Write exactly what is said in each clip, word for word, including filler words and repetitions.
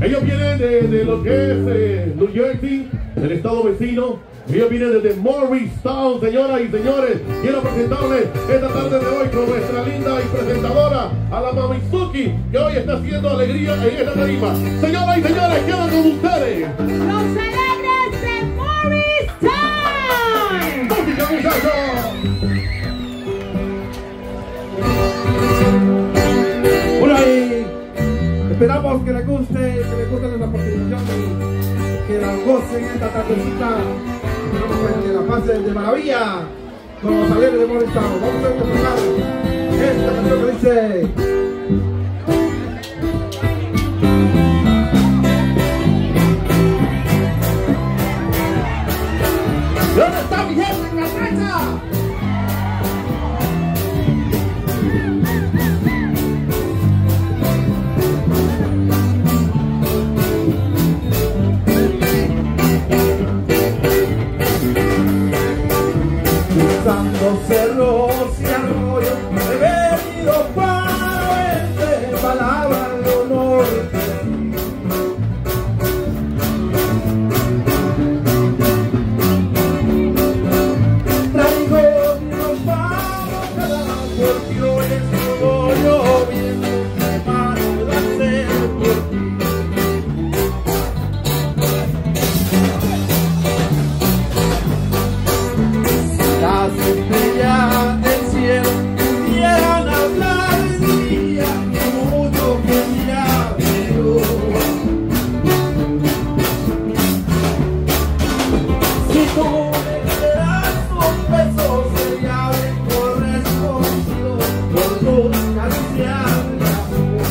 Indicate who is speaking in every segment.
Speaker 1: Ellos vienen de, de lo que es eh, New Jersey, el estado vecino. Ellos vienen desde Morristown, señoras y señores. Quiero presentarles esta tarde de hoy con nuestra linda y presentadora, a la Mamizuki, que hoy está haciendo alegría en esta tarima. Señoras y señores, quedan con ustedes
Speaker 2: los alegres de Morristown.
Speaker 1: ¡Música, muchachos!
Speaker 3: Bueno, y esperamos que les guste, que les guste nuestra participación y que la gocen esta tardecita. Esperamos que la pasen de maravilla con los alegres de Morristown. Vamos a interpretar esta canción que dice: ¿dónde está mi gente en la cancha? Cruzando cerros y arroyos he venido para verte, palabra de honor. Traigo mi ropa mojada porque hoy estoy lloviendo, me paro de hacer por ti. Las estrellas del cielo pudieran hablar de día, que mucho que ya veo. Si tú me dieras un beso, sería bien correspondido por tu caricia de amor.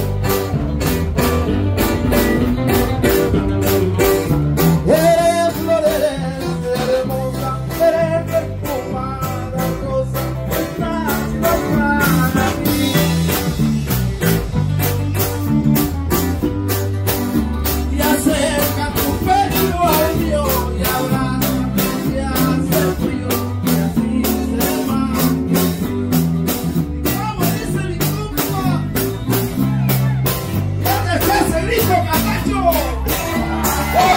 Speaker 3: Eres florece hermosa, eres perfumada rosa, estás para mí. Y acerca tu pecho al mío y abrázame si hace frío, y así se va. ¿Cómo dice mi compa? ¿Dónde está ese grito, Camacho? ¡Oh!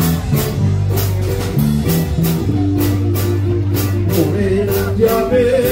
Speaker 3: Morena, ya ves.